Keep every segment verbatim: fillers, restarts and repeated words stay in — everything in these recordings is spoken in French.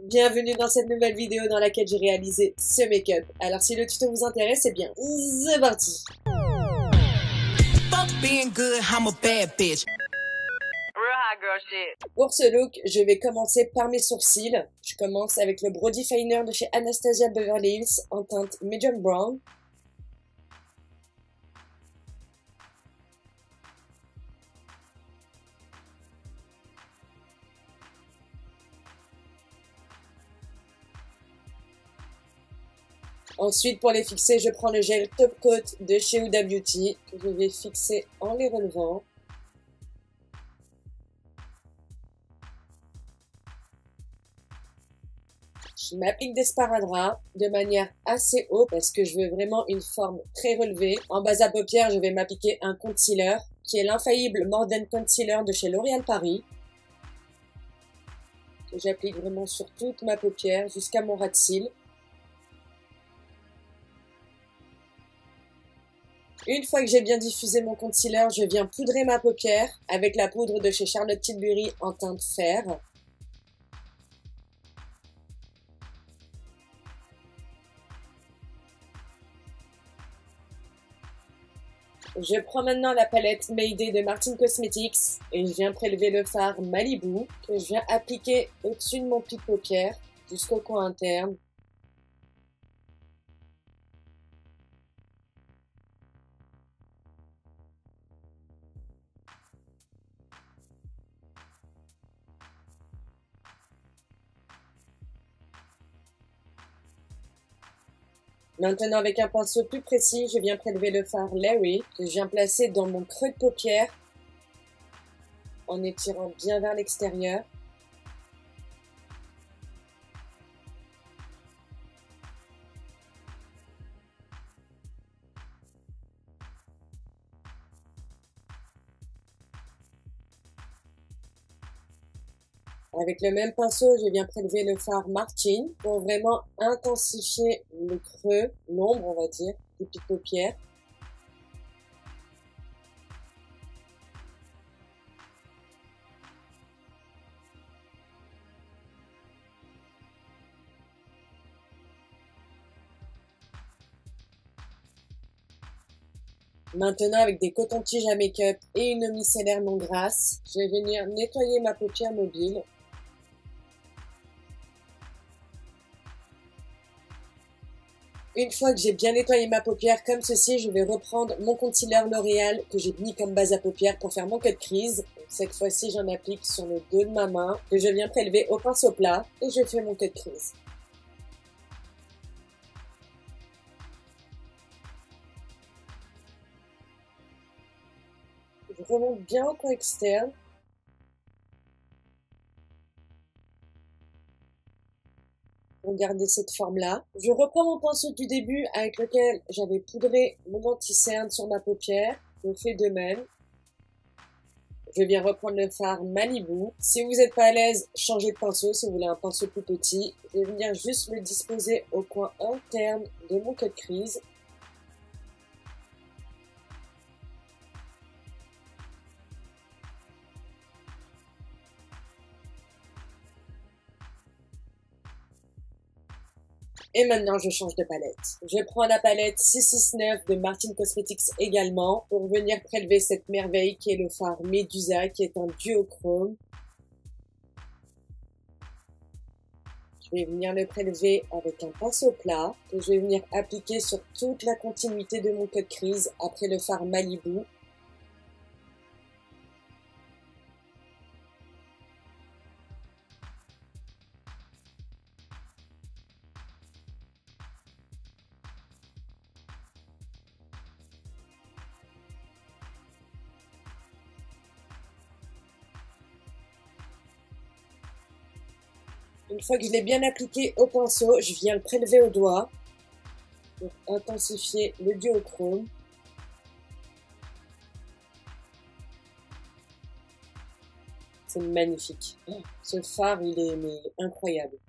Bienvenue dans cette nouvelle vidéo dans laquelle j'ai réalisé ce make-up. Alors si le tuto vous intéresse, c'est bien, c'est parti. Pour ce look, je vais commencer par mes sourcils. Je commence avec le Brow Definer de chez Anastasia Beverly Hills en teinte Medium Brown. Ensuite, pour les fixer, je prends le gel Top Coat de chez Huda Beauty, que je vais fixer en les relevant. Je m'applique des sparadraps de manière assez haute parce que je veux vraiment une forme très relevée. En base à paupières, je vais m'appliquer un concealer qui est l'infaillible Morden Concealer de chez L'Oréal Paris. J'applique vraiment sur toute ma paupière jusqu'à mon ras de cils. Une fois que j'ai bien diffusé mon concealer, je viens poudrer ma paupière avec la poudre de chez Charlotte Tilbury en teinte fer. Je prends maintenant la palette Mayday de Martin Cosmetics et je viens prélever le fard Malibu que je viens appliquer au-dessus de mon pli de paupière jusqu'au coin interne. Maintenant, avec un pinceau plus précis, je viens prélever le fard Larry que je viens placer dans mon creux de paupière en étirant bien vers l'extérieur. Avec le même pinceau, je viens prélever le fard Martin pour vraiment intensifier le creux, l'ombre on va dire, du pli de paupière. Maintenant, avec des cotons-tiges à make-up et une micellaire non grasse, je vais venir nettoyer ma paupière mobile. Une fois que j'ai bien nettoyé ma paupière comme ceci, je vais reprendre mon concealer L'Oréal que j'ai mis comme base à paupières pour faire mon cut crease. Cette fois-ci, j'en applique sur le dos de ma main que je viens prélever au pinceau plat et je fais mon cut crease. Je remonte bien au coin externe. Pour garder cette forme-là. Je reprends mon pinceau du début avec lequel j'avais poudré mon anti-cerne sur ma paupière. Je fais de même. Je viens reprendre le fard Malibu. Si vous n'êtes pas à l'aise, changez de pinceau si vous voulez un pinceau plus petit. Je vais venir juste le disposer au coin interne de mon cut crease. Et maintenant, je change de palette. Je prends la palette six six neuf de Martin Cosmetics également pour venir prélever cette merveille qui est le fard Medusa qui est un duochrome. Je vais venir le prélever avec un pinceau plat que je vais venir appliquer sur toute la continuité de mon cut crease après le fard Malibu. Une fois que je l'ai bien appliqué au pinceau, je viens le prélever au doigt pour intensifier le duochrome. C'est magnifique. Ce fard, il est mais, incroyable.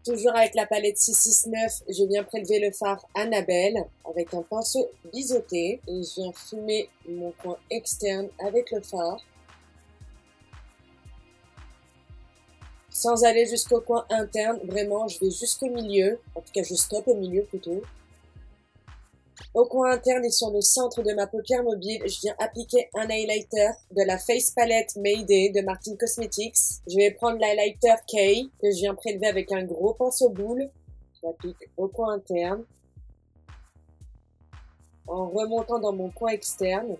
toujours avec la palette six six neuf, je viens prélever le fard Annabelle avec un pinceau biseauté et je viens fumer mon coin externe avec le fard. Sans aller jusqu'au coin interne, vraiment, je vais jusqu'au milieu. En tout cas, je stoppe au milieu plutôt. Au coin interne et sur le centre de ma paupière mobile, je viens appliquer un highlighter de la Face Palette Mayday de Martin Cosmetics. Je vais prendre l'highlighter K que je viens prélever avec un gros pinceau boule. Je l'applique au coin interne en remontant dans mon coin externe.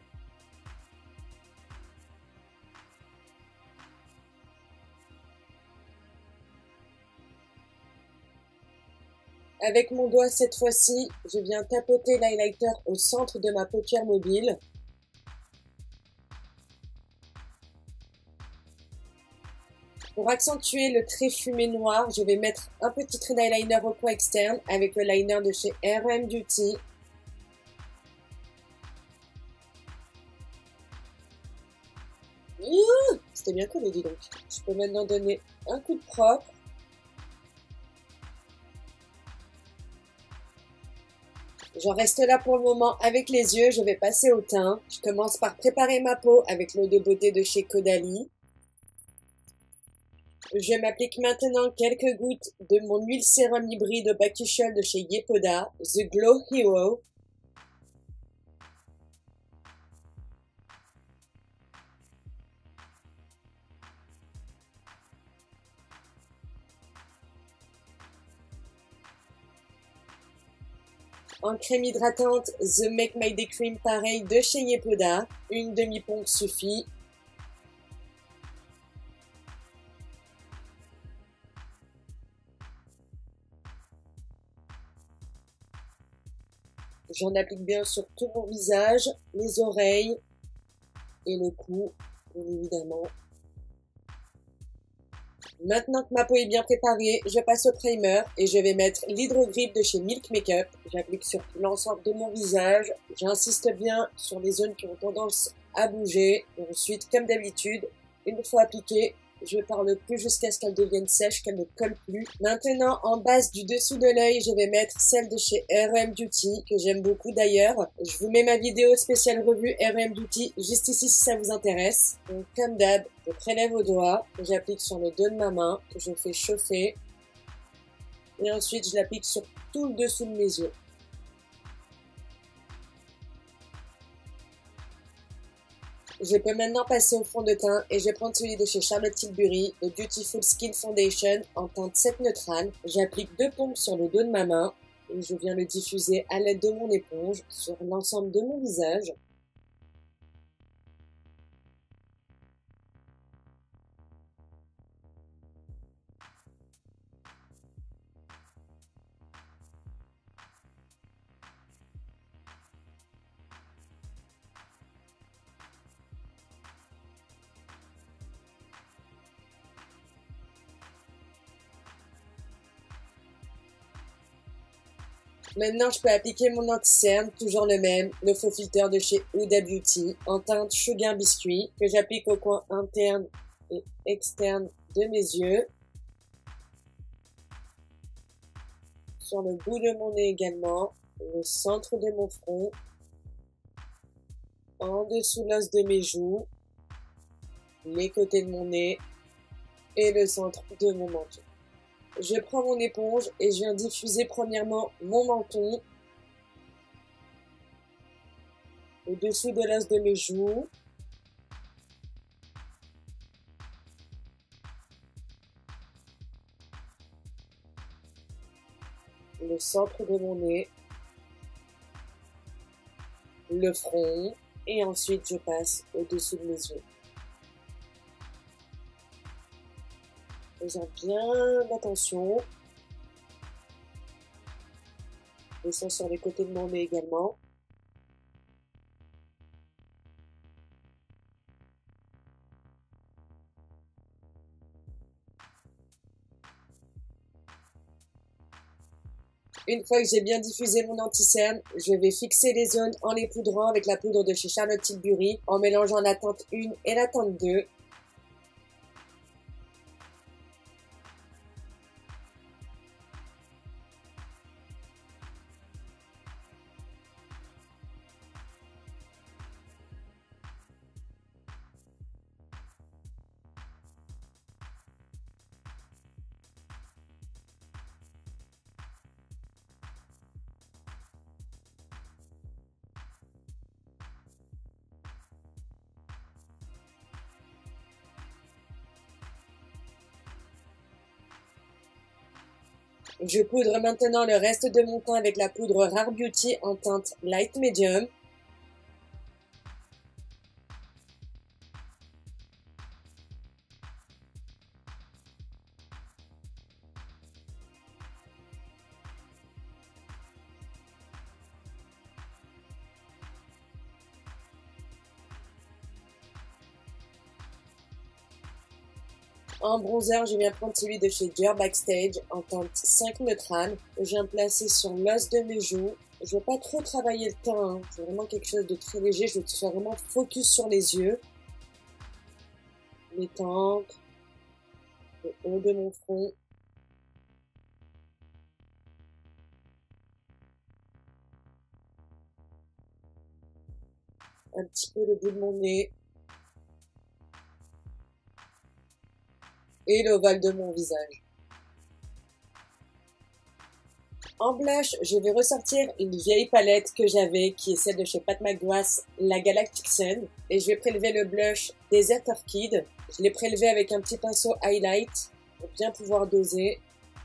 Avec mon doigt cette fois-ci, je viens tapoter l'highlighter au centre de ma paupière mobile. Pour accentuer le trait fumé noir, je vais mettre un petit trait d'eyeliner au coin externe avec le liner de chez R M Beauty. C'était bien collé, dis donc. Je peux maintenant donner un coup de propre. J'en reste là pour le moment avec les yeux, je vais passer au teint. Je commence par préparer ma peau avec l'eau de beauté de chez Caudalie. Je m'applique maintenant quelques gouttes de mon huile sérum hybride au bakuchiol de chez Yepoda, The Glow Hero. En crème hydratante, The Make My Day Cream pareil de chez Yepoda. Une demi-pompe suffit. J'en applique bien sur tout mon visage, les oreilles et le cou, bien évidemment. Maintenant que ma peau est bien préparée, je passe au primer et je vais mettre l'Hydro-Grip de chez Milk Makeup. J'applique sur l'ensemble de mon visage. J'insiste bien sur les zones qui ont tendance à bouger. Et ensuite, comme d'habitude, une fois appliquée, je ne parle plus jusqu'à ce qu'elle devienne sèche, qu'elle ne colle plus. Maintenant, en base du dessous de l'œil, je vais mettre celle de chez R M Beauty, que j'aime beaucoup d'ailleurs. Je vous mets ma vidéo spéciale revue R M Beauty juste ici si ça vous intéresse. Donc, comme d'hab, je prélève au doigt, que j'applique sur le dos de ma main, que je fais chauffer. Et ensuite, je l'applique sur tout le dessous de mes yeux. Je peux maintenant passer au fond de teint et je vais prendre celui de chez Charlotte Tilbury, le Beautiful Skin Foundation en teinte sept neutrale. J'applique deux pompes sur le dos de ma main et je viens le diffuser à l'aide de mon éponge sur l'ensemble de mon visage. Maintenant, je peux appliquer mon anti-cerne, toujours le même, le faux filter de chez Huda Beauty, en teinte Sugar Biscuit, que j'applique au coin interne et externe de mes yeux. Sur le bout de mon nez également, le centre de mon front, en dessous l'os de mes joues, les côtés de mon nez et le centre de mon menton. Je prends mon éponge et je viens diffuser premièrement mon menton au-dessous de l'os de mes joues, le centre de mon nez, le front et ensuite je passe au-dessous de mes yeux. Faisant bien attention. Descends sur les côtés de mon nez également. Une fois que j'ai bien diffusé mon anti-cerne, je vais fixer les zones en les poudrant avec la poudre de chez Charlotte Tilbury en mélangeant la teinte un et la teinte deux. Je poudre maintenant le reste de mon teint avec la poudre Rare Beauty en teinte Light Medium. En bronzer, je viens prendre celui de chez Dior Backstage en teinte cinq neutrale. Je viens placer sur l'os de mes joues. Je veux pas trop travailler le teint, hein. C'est vraiment quelque chose de très léger. Je veux que ce soit vraiment focus sur les yeux. Les tempes, le haut de mon front. Un petit peu le bout de mon nez. Et l'ovale de mon visage. En blush, je vais ressortir une vieille palette que j'avais, qui est celle de chez Pat McGrath, la Galactic Sun. Et je vais prélever le blush Desert Orchid. Je l'ai prélevé avec un petit pinceau highlight pour bien pouvoir doser.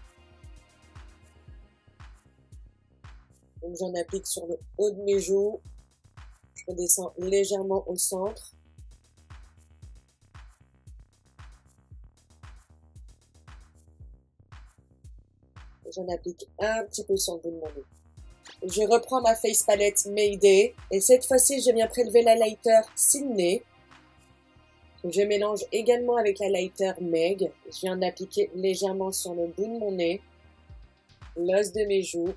Donc j'en applique sur le haut de mes joues. Je redescends légèrement au centre. J'en applique un petit peu sur le bout de mon nez. Je reprends ma face palette Mayday et cette fois-ci je viens prélever la lighter Sydney. Je mélange également avec la lighter Meg. Je viens d'appliquer légèrement sur le bout de mon nez, l'os de mes joues.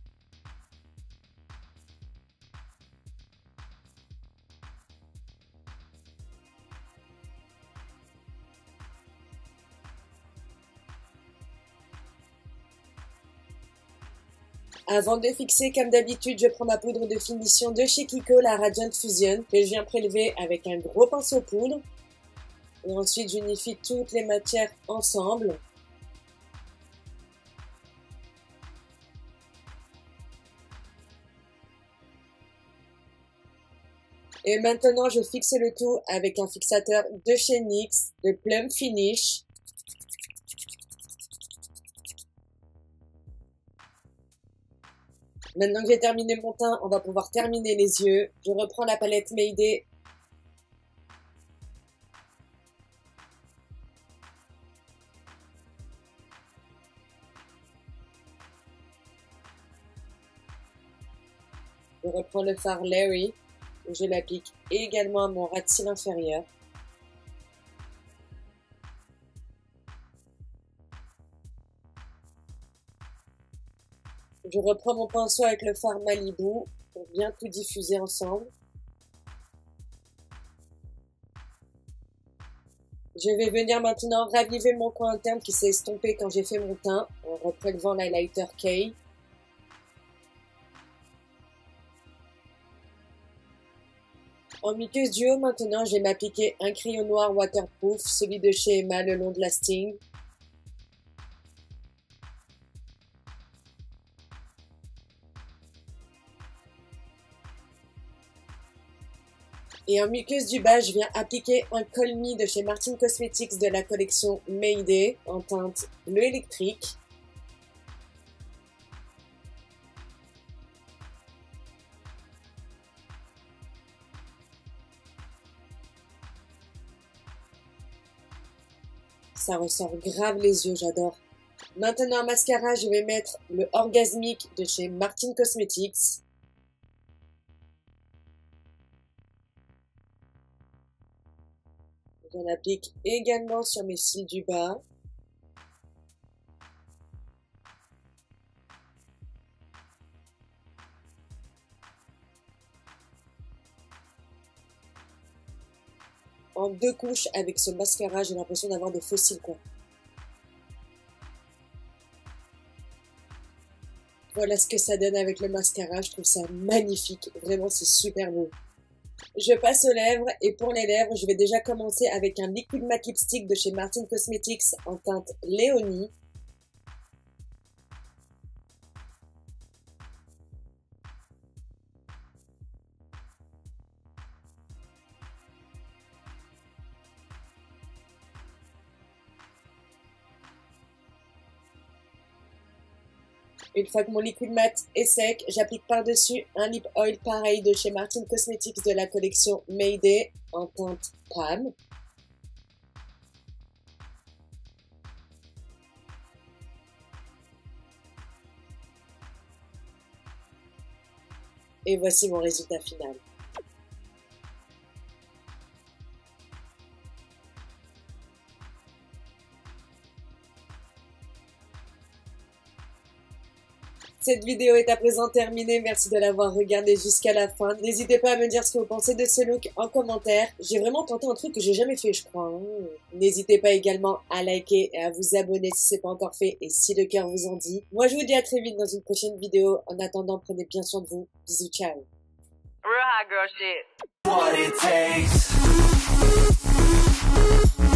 Avant de fixer, comme d'habitude, je prends ma poudre de finition de chez Kiko, la Radiant Fusion, que je viens prélever avec un gros pinceau poudre. Et ensuite, j'unifie toutes les matières ensemble. Et maintenant, je fixe le tout avec un fixateur de chez N Y X, de Plum Finish. Maintenant que j'ai terminé mon teint, on va pouvoir terminer les yeux. Je reprends la palette Mayday. Je reprends le fard Larry. Et je l'applique également à mon ras de cils inférieur. Je reprends mon pinceau avec le fard Malibu pour bien tout diffuser ensemble. Je vais venir maintenant raviver mon coin interne qui s'est estompé quand j'ai fait mon teint en reprélevant l'highlighter Kay. En muqueuse du haut maintenant, je vais m'appliquer un crayon noir waterproof, celui de chez Emma, le long lasting. Et en muqueuse du bas, je viens appliquer un Call Me de chez Martin Cosmetics de la collection Mayday en teinte bleu électrique. Ça ressort grave les yeux, j'adore. Maintenant en mascara, je vais mettre le Orgasmic de chez Martin Cosmetics. J'en applique également sur mes cils du bas. En deux couches avec ce mascara, j'ai l'impression d'avoir des fossiles, quoi. Voilà ce que ça donne avec le mascara, je trouve ça magnifique. Vraiment, c'est super beau. Je passe aux lèvres et pour les lèvres, je vais déjà commencer avec un Liquid Matte Lipstick de chez Martin Cosmetics en teinte Léonie. Une fois que mon liquide mat est sec, j'applique par-dessus un lip oil pareil de chez Martin Cosmetics de la collection Mayday en teinte Pam. Et voici mon résultat final. Cette vidéo est à présent terminée, merci de l'avoir regardée jusqu'à la fin. N'hésitez pas à me dire ce que vous pensez de ce look en commentaire. J'ai vraiment tenté un truc que j'ai jamais fait, je crois. Hein. N'hésitez pas également à liker et à vous abonner si c'est pas encore fait et si le cœur vous en dit. Moi, je vous dis à très vite dans une prochaine vidéo. En attendant, prenez bien soin de vous. Bisous, ciao. Real hot girl shit. What it takes.